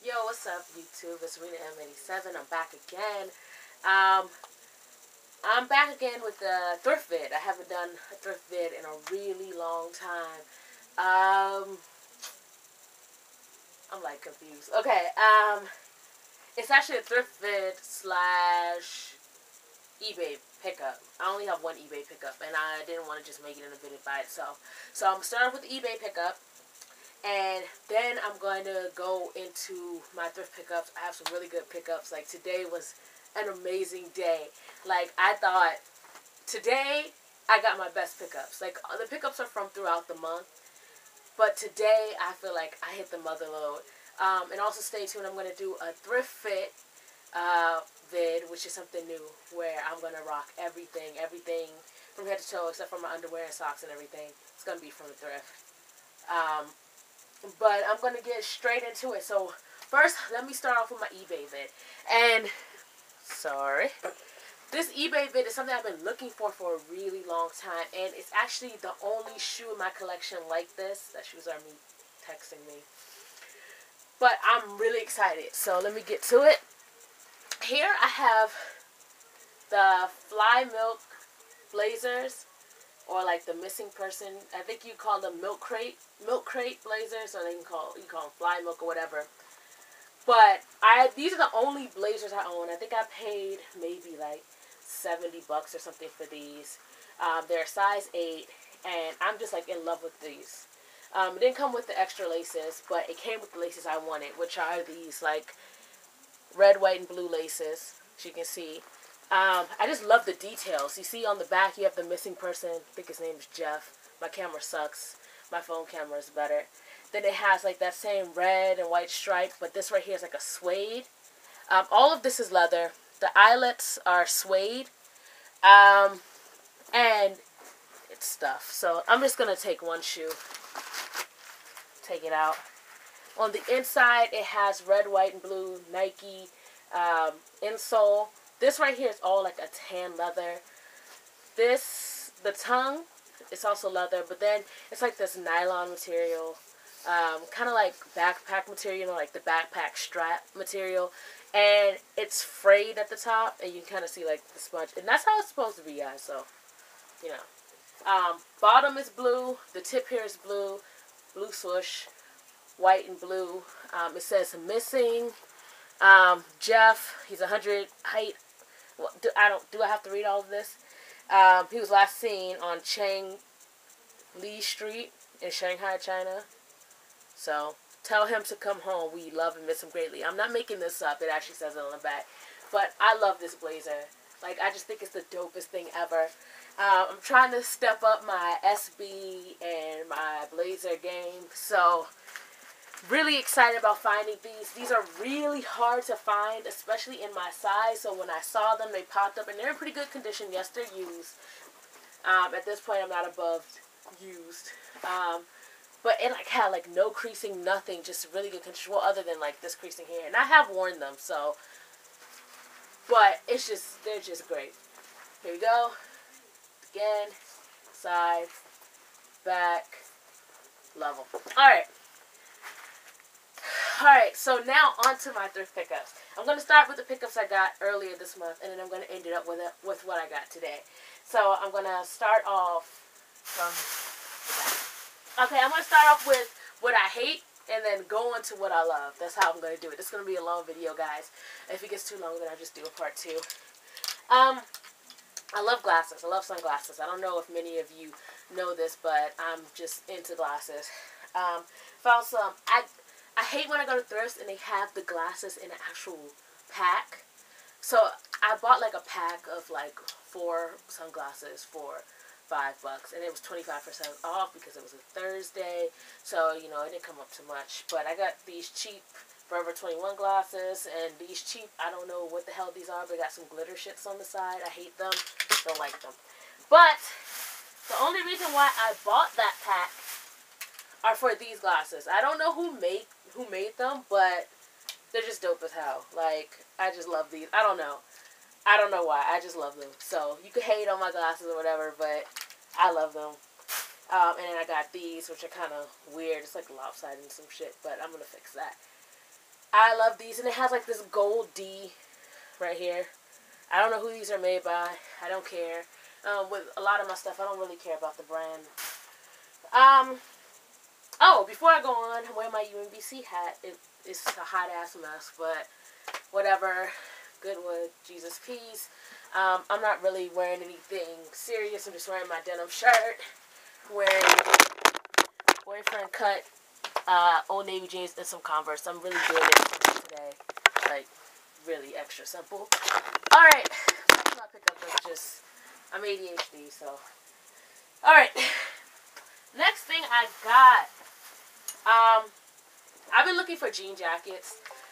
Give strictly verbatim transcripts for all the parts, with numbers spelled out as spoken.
Yo, what's up, YouTube? It's Rena M eighty-seven. I'm back again. Um, I'm back again with the thrift vid. I haven't done a thrift vid in a really long time. Um, I'm like confused. Okay, um, it's actually a thrift vid slash eBay pickup. I only have one eBay pickup, and I didn't want to just make it in a video by itself. So I'm starting with the eBay pickup. And then I'm going to go into my thrift pickups. I have some really good pickups. Like, today was an amazing day. Like, I thought, today, I got my best pickups. Like, the pickups are from throughout the month. But today, I feel like I hit the mother load. Um, and also stay tuned. I'm going to do a thrift fit uh, vid, which is something new, where I'm going to rock everything. Everything from head to toe, except for my underwear and socks and everything. It's going to be from the thrift. Um... But I'm going to get straight into it. So, first, let me start off with my eBay vid. And, sorry. This eBay vid is something I've been looking for for a really long time. And it's actually the only shoe in my collection like this. That shoes are me texting me. But I'm really excited. So, let me get to it. Here, I have the Fly Milk Blazers. Or like the missing person. I think you call them milk crate, milk crate blazers, or they can call you call them fly milk or whatever. But I these are the only blazers I own. I think I paid maybe like seventy bucks or something for these. Um, they're size eight, and I'm just like in love with these. Um, it didn't come with the extra laces, but it came with the laces I wanted, which are these like red, white, and blue laces, as you can see. Um, I just love the details. You see on the back, you have the missing person. I think his name is Jeff. My camera sucks. My phone camera is better. Then it has like that same red and white stripe, but this right here is like a suede. Um, all of this is leather. The eyelets are suede. Um, and it's stuff. So I'm just going to take one shoe. Take it out. On the inside, it has red, white, and blue Nike um, insole. This right here is all like a tan leather. This, the tongue, it's also leather, but then it's like this nylon material, um, kind of like backpack material, you know, like the backpack strap material, and it's frayed at the top, and you can kind of see like the smudge, and that's how it's supposed to be, guys. So, you know, um, bottom is blue, the tip here is blue, blue swoosh, white and blue. Um, it says missing. Um, Jeff, he's one hundred height. Well, do I don't do I have to read all of this? Um, he was last seen on Chang Li Street in Shanghai, China. So tell him to come home. We love and miss him greatly. I'm not making this up. It actually says it on the back. But I love this blazer. Like, I just think it's the dopest thing ever. Uh, I'm trying to step up my S B and my blazer game. So really excited about finding these. These are really hard to find, especially in my size. So when I saw them, they popped up, and they're in pretty good condition. Yes, they're used. Um, at this point, I'm not above used. Um, but it like had like no creasing, nothing, just really good condition. Well, other than like this creasing here, and I have worn them. So, but it's just they're just great. Here we go. Again, side, back, level. All right. Alright, so now on to my thrift pickups. I'm going to start with the pickups I got earlier this month, and then I'm going to end it up with it, with what I got today. So I'm going to start off from the back. Okay, I'm going to start off with what I hate, and then go into what I love. That's how I'm going to do it. This is going to be a long video, guys. If it gets too long, then I'll just do a part two. Um, I love glasses. I love sunglasses. I don't know if many of you know this, but I'm just into glasses. Um, found some... I, I hate when I go to thrifts and they have the glasses in an actual pack. So I bought like a pack of like four sunglasses for five bucks, and it was twenty-five percent off because it was a Thursday. So, you know, it didn't come up too much. But I got these cheap Forever twenty-one glasses, and these cheap, I don't know what the hell these are, but they got some glitter shits on the side. I hate them. Don't like them. But the only reason why I bought that pack are for these glasses. I don't know who made who made them, but they're just dope as hell. Like, I just love these. I don't know. I don't know why. I just love them. So, you can hate on my glasses or whatever, but I love them. Um, and then I got these, which are kind of weird. It's like lopsided and some shit, but I'm going to fix that. I love these, and it has like this gold D right here. I don't know who these are made by. I don't care. Um, with a lot of my stuff, I don't really care about the brand. Um, oh, before I go on, I'm wearing my U M B C hat. It, it's a hot ass mess, but whatever. Goodwood, Jesus peace. Um, I'm not really wearing anything serious. I'm just wearing my denim shirt, wearing boyfriend cut uh, Old Navy jeans and some Converse. I'm really doing it today, like really extra simple. All right, that's my pickup. That's just I'm A D H D, so all right. Next thing I got, um, I've been looking for jean jackets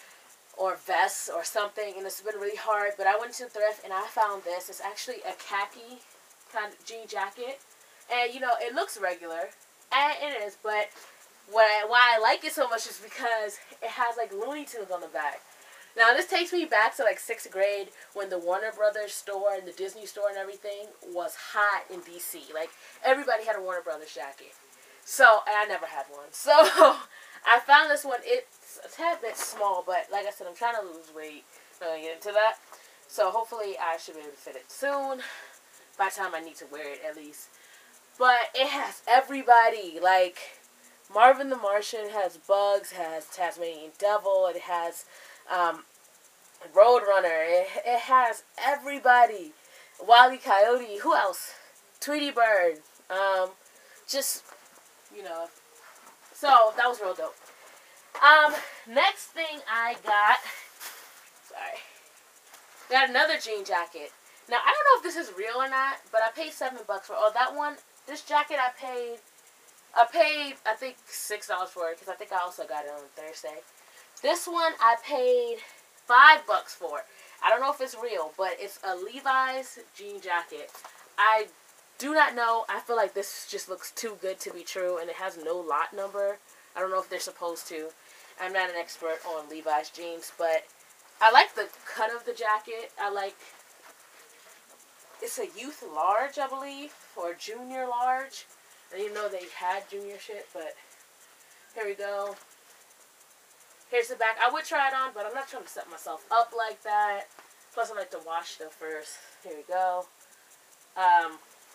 or vests or something, and it's been really hard, but I went to thrift and I found this. It's actually a khaki kind of jean jacket, and you know, it looks regular, and it is, but what I, why I like it so much is because it has like Looney Tunes on the back. Now this takes me back to like sixth grade when the Warner Brothers store and the Disney store and everything was hot in D C. Like everybody had a Warner Brothers jacket, so and I never had one, so I found this one. It's a tad bit small, but like I said, I'm trying to lose weight. I'm going to get into that. So hopefully I should be able to fit it soon. By the time I need to wear it, at least. But it has everybody. Like, Marvin the Martian has Bugs, has Tasmanian Devil. It has um, Roadrunner. It, it has everybody. Wile E. Coyote. Who else? Tweety Bird. Um, just, you know. So, that was real dope. Um, next thing I got, sorry, got another jean jacket. Now, I don't know if this is real or not, but I paid seven bucks for, oh, that one, this jacket I paid, I paid, I think, six dollars for it, because I think I also got it on Thursday. This one I paid five bucks for. I don't know if it's real, but it's a Levi's jean jacket. I do not know, I feel like this just looks too good to be true, and it has no lot number. I don't know if they're supposed to. I'm not an expert on Levi's jeans, but I like the cut of the jacket. I like, it's a youth large, I believe, or junior large. I didn't know they had junior shit, but here we go. Here's the back. I would try it on, but I'm not trying to set myself up like that. Plus, I like to wash stuff first. Here we go. Um,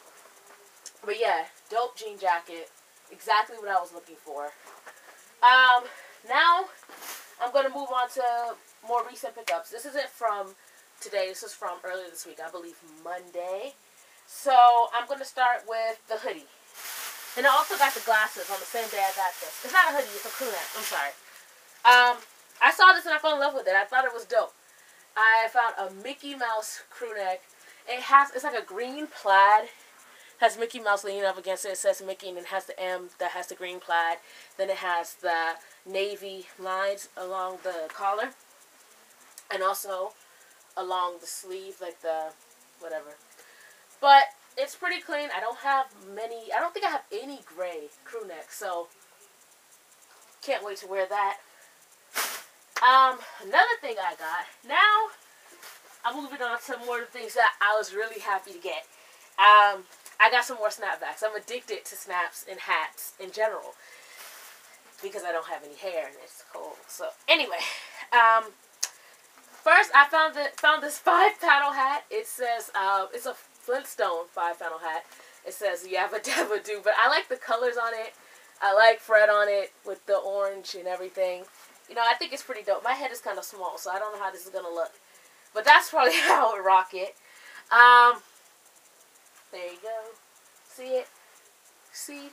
but yeah, dope jean jacket. Exactly what I was looking for. Um, now, I'm going to move on to more recent pickups. This isn't from today. This is from earlier this week. I believe Monday. So, I'm going to start with the hoodie. And I also got the glasses on the same day I got this. It's not a hoodie. It's a crew neck. I'm sorry. Um, I saw this and I fell in love with it. I thought it was dope. I found a Mickey Mouse crew neck. It has, it's like a green plaid. Has Mickey Mouse leaning up against it. It says Mickey, and it has the M that has the green plaid. Then it has the navy lines along the collar. And also along the sleeve, like the whatever. But it's pretty clean. I don't have many, I don't think I have any gray crew neck. So, can't wait to wear that. Um, another thing I got. Now, I'm moving on to more of the things that I was really happy to get. Um... I got some more snapbacks. I'm addicted to snaps and hats in general because I don't have any hair and it's cold. So anyway, um, first I found the, found this five panel hat. It says uh, it's a Flintstone five panel hat. It says Yabba Dabba Doo, but I like the colors on it. I like Fred on it with the orange and everything. You know, I think it's pretty dope. My head is kind of small, so I don't know how this is gonna look, but that's probably how I would rock it. Um. There you go. See it? See?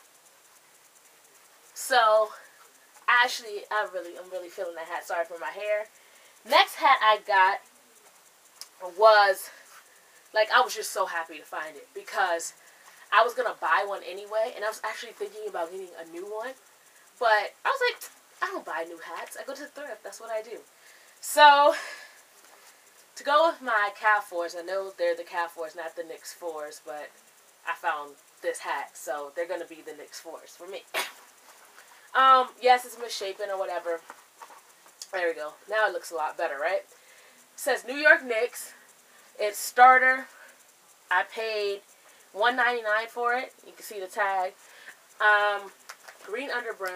So, actually, I really, I'm really feeling that hat. Sorry for my hair. Next hat I got was, like, I was just so happy to find it because I was going to buy one anyway, and I was actually thinking about getting a new one. But I was like, I don't buy new hats. I go to the thrift. That's what I do. So, to go with my Calf fours, I know they're the Calf fours, not the Knicks fours, but I found this hat, so they're going to be the Knicks fours for me. um, yes, it's misshapen or whatever. There we go. Now it looks a lot better, right? It says New York Knicks. It's starter. I paid one ninety-nine for it. You can see the tag. Um, green underbrim.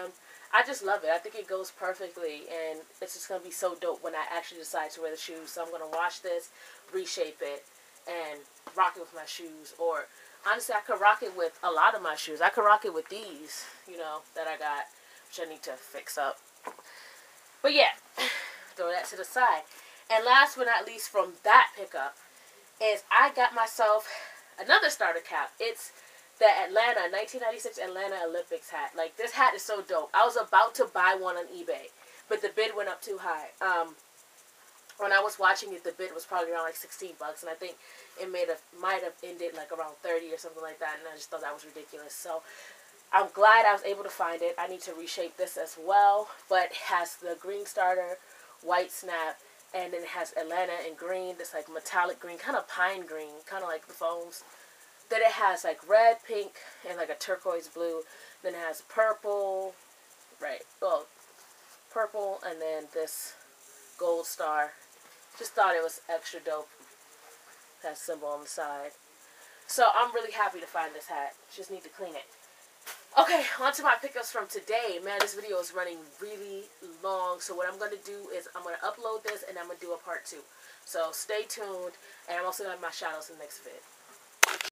I just love it. I think it goes perfectly, and it's just going to be so dope when I actually decide to wear the shoes. So I'm going to wash this, reshape it, and rock it with my shoes. Or, honestly, I could rock it with a lot of my shoes. I could rock it with these, you know, that I got, which I need to fix up. But yeah, throw that to the side. And last but not least from that pickup is I got myself another starter cap. It's the Atlanta, nineteen ninety-six Atlanta Olympics hat. Like, this hat is so dope. I was about to buy one on eBay, but the bid went up too high. Um, when I was watching it, the bid was probably around like sixteen bucks, and I think it made a, might have ended like around thirty or something like that, and I just thought that was ridiculous. So I'm glad I was able to find it. I need to reshape this as well, but it has the green starter, white snap, and then it has Atlanta in green, this like metallic green, kind of pine green, kind of like the foams. Then it has like red, pink, and like a turquoise blue. Then it has purple, right, well, purple, and then this gold star. Just thought it was extra dope. That symbol on the side. So I'm really happy to find this hat. Just need to clean it. Okay, on to my pickups from today. Man, this video is running really long. So what I'm going to do is I'm going to upload this and I'm going to do a part two. So stay tuned. And I'm also going to have my shout outs in the next vid.